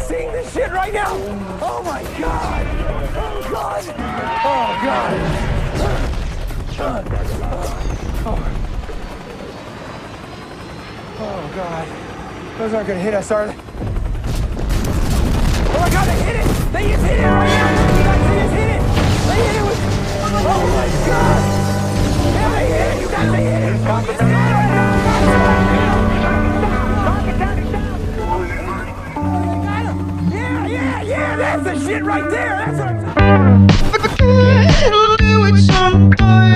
seeing this shit right now? Oh my God! Oh God! Oh God! Oh God! Those aren't gonna hit us, are they? Oh my God! They hit it! They just hit it right now! You guys, they just hit it! They hit it with... Oh my God! Yeah, they hit it! You guys, they hit it! They just hit it right now! Yeah, that's the shit right there. That's what I'm talking about.